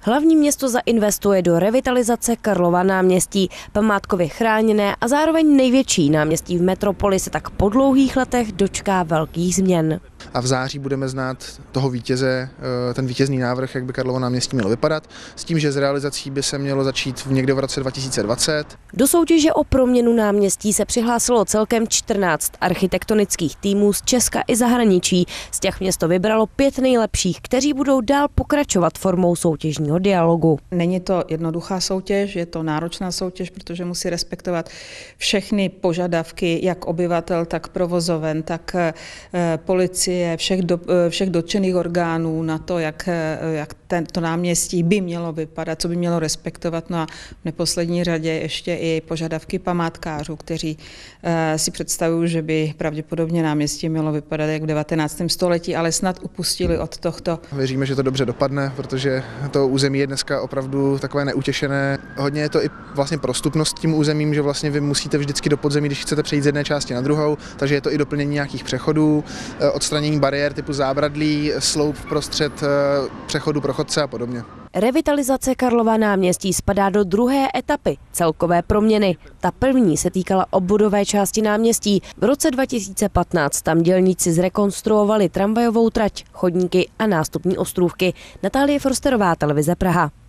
Hlavní město zainvestuje do revitalizace Karlova náměstí, památkově chráněné a zároveň největší náměstí v metropoli se tak po dlouhých letech dočká velkých změn. A v září budeme znát toho vítěze, ten vítězný návrh, jak by Karlovo náměstí mělo vypadat, s tím, že s realizací by se mělo začít někde v roce 2020. Do soutěže o proměnu náměstí se přihlásilo celkem 14 architektonických týmů z Česka i zahraničí. Z těch město vybralo 5 nejlepších, kteří budou dál pokračovat formou soutěžního dialogu. Není to jednoduchá soutěž, je to náročná soutěž, protože musí respektovat všechny požadavky, jak obyvatel, tak provozoven, tak policie, všech dotčených orgánů na to, jak to náměstí by mělo vypadat, co by mělo respektovat. No a v neposlední řadě ještě i požadavky památkářů, kteří si představují, že by pravděpodobně náměstí mělo vypadat jak v 19. století, ale snad upustili od tohto. Věříme, že to dobře dopadne, protože to území je dneska opravdu takové neutěšené. Hodně je to i vlastně prostupnost tím územím, že vlastně vy musíte vždycky do podzemí, když chcete přejít z jedné části na druhou, takže je to i doplnění nějakých přechodů, odstranění bariér typu zábradlí, sloup prostřed přechodu pro chodce a podobně. Revitalizace Karlova náměstí spadá do druhé etapy celkové proměny. Ta první se týkala obvodové části náměstí. V roce 2015 tam dělníci zrekonstruovali tramvajovou trať, chodníky a nástupní ostrůvky. Natálie Forsterová, Televize Praha.